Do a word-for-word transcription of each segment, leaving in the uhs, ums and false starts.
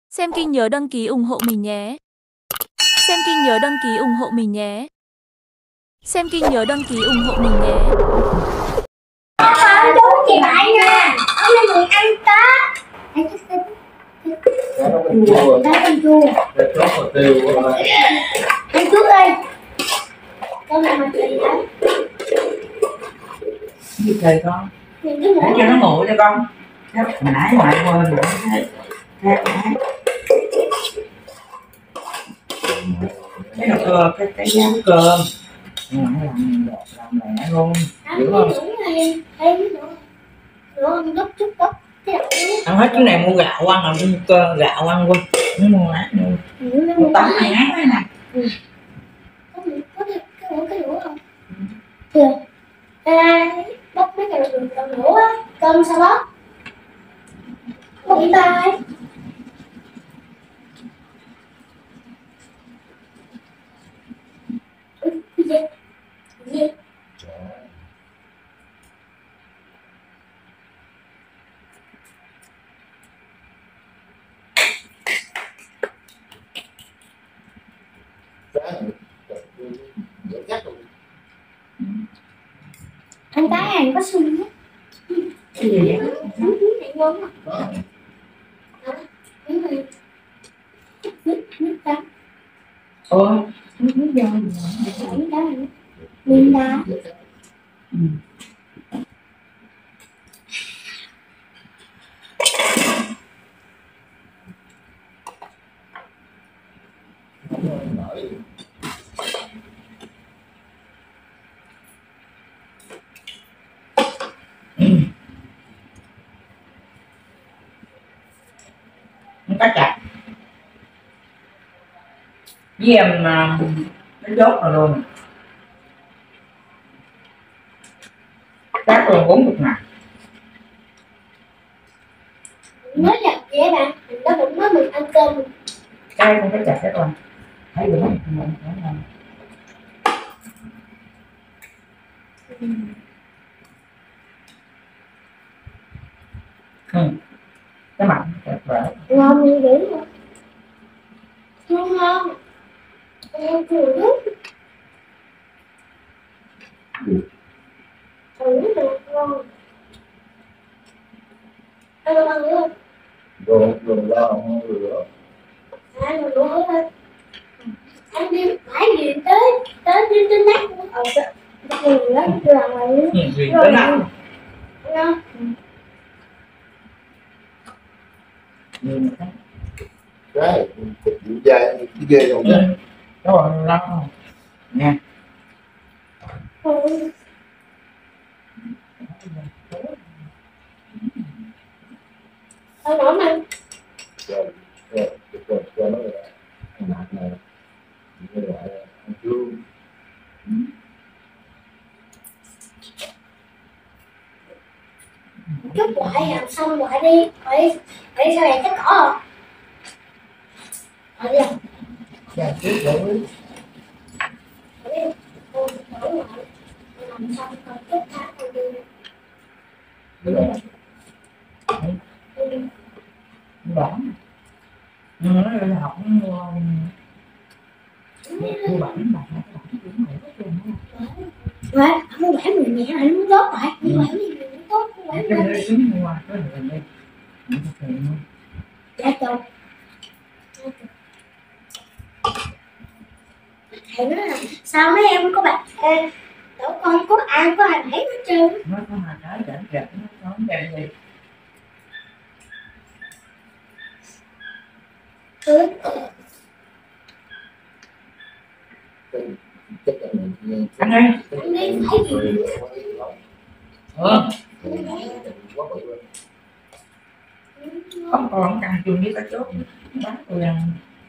Xem kênh nhớ đăng ký ủng hộ mình nhé. Xem kênh nhớ đăng ký ủng hộ mình nhé. Xem kênh nhớ đăng ký ủng hộ mình nhé. Con chú chị bạn nha. Hôm nay mình ăn Tết. Tết ăn chua. Ăn trước đi. Con làm mặt gì đấy? Gì trời con? Để cho nó nguội cho con. Hồi nãy ngoại quên rồi. Cái nồi cơm, cái cái rán cơm. Ngoại làm làm lẹ luôn. Hiểu không? Ăn hết cái này mua gạo ăn là mua cơm gạo ăn luôn. Muốn mua lát luôn. Mua tấm này ác đấy nè. Có cái cái cái đũa không? Chưa. À, bóc mấy cái đũa á, cơm sao bóc? Bóc bị tay. Cái gì? Cái gì? Anh cái này có sưng hết. Cái gì vậy? Này ngon lắm. Đó, miếng này. Nước, nước đá. Ôi, nước nước dâu gì vậy? Miếng đá này. Miếng đá. Ừ. Nó cắt chặt với em nó chốt rồi luôn cắt luôn bốn mươi ngàn Mới chặt vậy bạn, mình đó cũng mới mình ăn cơm. cái không có chặt cái con thấy được không? Ừ. Cái mặt đẹp vậy Ngon như vậy luôn. Ngon ngon. Ngon cười nước. Ừ, nước được ngon. Ăn đâu ăn nữa không? Đồ, đồ la không rửa. À, đồ đồ hết thôi. Anh đi phải gì tới, tới đến tới nát luôn. Ờ, bắt người đó, tôi làm lại nữa. gì tới nát Ngon. nhìn thấy Cái, thịt dịu dai, cái ghê không ừ. Đó rồi lắm không nha. Ừ. Tao nổi mình. Rồi, rồi, rồi, cho nó là ăn mặn này. Như loại ăn chua. Chút lại làm xong lại đi. Rồi, rồi sao lại cái cỏ rồi? Rồi đi. Dạ, trước rồi Rồi đi. Rồi đổ lại. Làm xong rồi chút thả rồi đi. đúng bản nó là học nó mua bản mà bản cũng ngủ hết trơn á. Vậy, mua bản người nhẹ lại nó tốt lại, mua bản gì nó tốt, mua bản Cái lên. nơi xuống mua cái này đây. Nó có tiền không? Dạ chồng. Thầy nói là sao mấy em có bạn ê, đổ con có ăn có hành hết hết trơn. Nó có mà cái chảnh chảnh nó không chạy gì. Ừ. Chắc là mình Ăn đi. Anh đi phải gì? Ừ. Không còn ăn chung với cá chốt bán tôi ăn.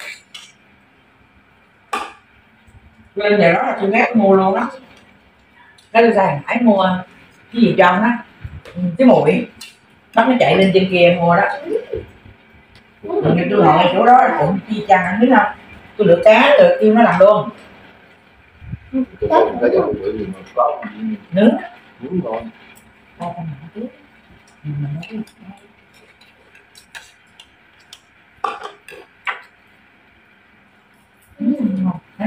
Lên giờ đó là tôi ghét mua luôn đó. Cái tôi ra phải mua cái gì cho nó cái mũi bắt nó chạy lên trên kia mua đó. Rồi tôi hỏi chỗ đó là cũng chi chăng anh biết không? Tôi được cá được kêu nó làm luôn. Nướng. Nướng ngon. Ba con nhỏ trước.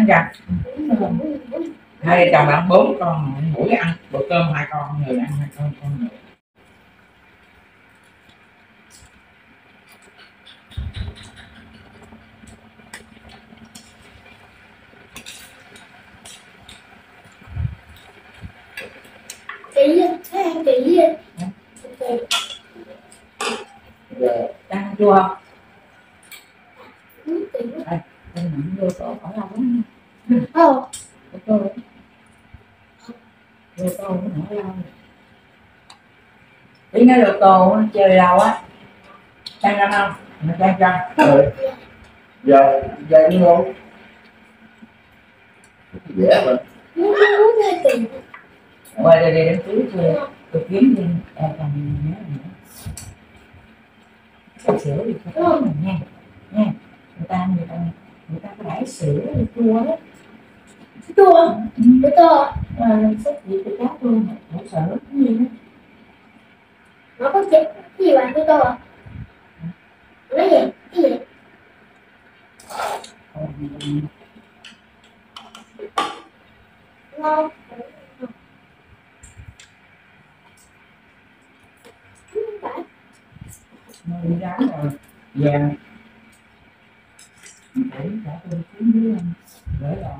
ăn răng. Hai vợ chồng ăn bốn con, mỗi ăn bữa cơm hai con, người ăn hai con con người. Kỹ vậy, thấy ăn kỹ vậy. Ăn chua không? Ừ, kỹ quá. Đây, đây mình vô tổ khỏi lâu lắm. Ờ, Vô tô đấy. Vô tô nó khỏi lâu. Ý nó vô tô nó chơi lâu á. Ăn răng không? Mình ăn răng. Rồi. Giờ giờ như không? Dễ mà. muốn muốn nghe kỹ. Qua đây đây đám cưới chưa? Tôi kiếm đi. À, còn nhớ nữa. Sữa sữa đi cho có mình nha. Nha. Người ta người ta người ta có đãi sữa đi chua đó. Chua, bữa to. Ờ, xếp gì cái cá luôn. Không sợ cái gì đó. Nó có cái cái gì bạn bữa to à? Nói gì? Cái gì? Ngon. Nó đi ráo rồi. Vàng. Để cả tôi kiếm dưới anh. Để rồi.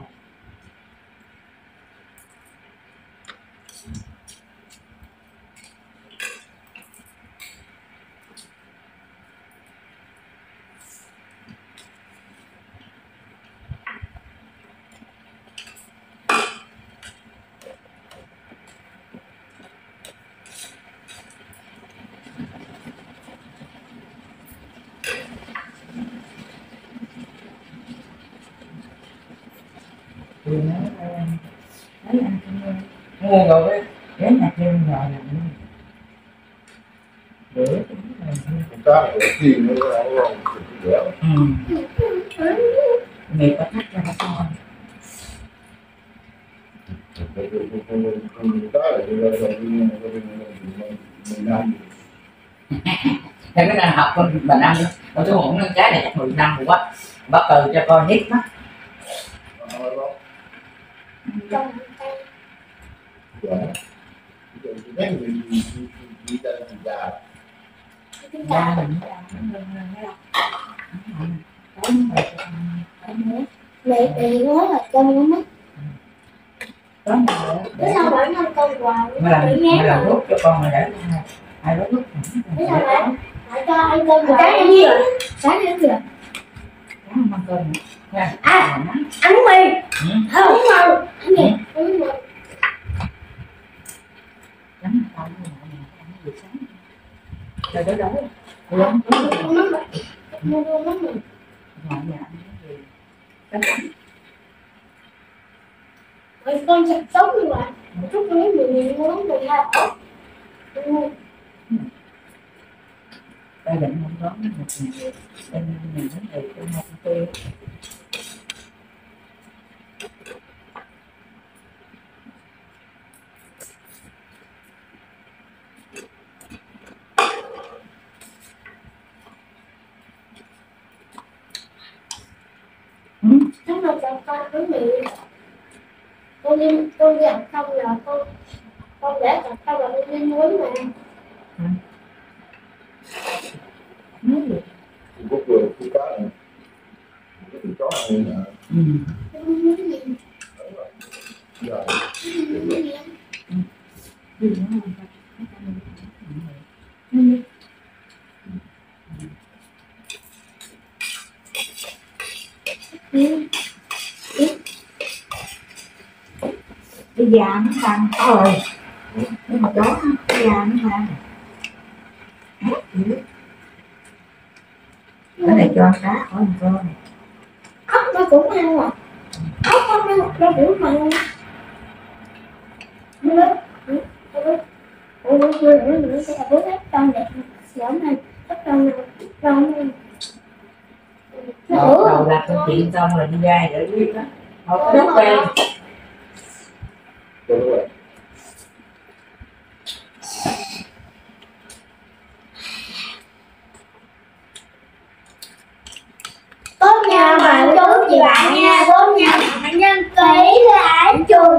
Thì nó thấy ăn mua rồi cái cái nhạc thêm rồi là để Chúng ta là khi nó có lòng thì dễ. ừ mẹ có thắt cho nó con Chúng ta là chúng ta là mười năm. theo cái đang học con bà năm đó tôi tôi muốn cái này chắc mười năm rồi quá bắt từ cho con nhít mắt Trong tay. Dạ. Cái gì gì gì ta thì già. Chúng da ta. mình da nó hơn hơn cái đó Mẹ mẹ nói là con nó mất. đó là Thế để sao bạn ăn con quà mà làm bị mà ngán làm rồi? thuốc cho con mà để hai bớt thuốc Thế sao bạn lại cho ăn cơm quà? Cái gì rồi? Sáng ăn gì rồi? ăn măng cơm nha À, ăn mì. ừ. Không uống mì. Ăn gì? Uống mì. Lắm tao nó ăn gì sáng rồi đó đó uống Uống nước mì. Mua uống nước mì. ngồi nhà ăn cái gì canh canh Rồi con sẽ sống như vậy. Một chút con uống mì mua uống mì hai ổ. đây định không có một ngày bên mình đến từ trong hai công ty Nếu mà cho con uống mì, con đi con đi ăn không là con con để ăn không là con đi muối mà. nói gì Có vừa có cá này. Có chó này nè. ừ. Con muối gì? Dạ. Muối gì? Gì nữa không ta? Ừ. Ừ. Cái da nó tăng rồi cái mặt đó cái da nó tăng cái này cho ăn cá khỏi ăn cơm Ốc nó cũng ăn mà. Ốc không ăn nó cũng ăn. Nó biết. Ủa nó cười nó nữa sẽ là bố ép con đẹp giống này ép con này con này nó đầu ủa đầu làm công chuyện xong rồi đi ra để biết đó không có đất quen Đúng rồi. tốt nha mà chú chị bạn nha tốt nha bạn nhớ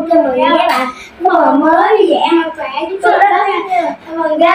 chúc mừng các bạn. Chúc mừng mới đi dạng khỏe. Chúc mừng các bạn. Chúc mừng các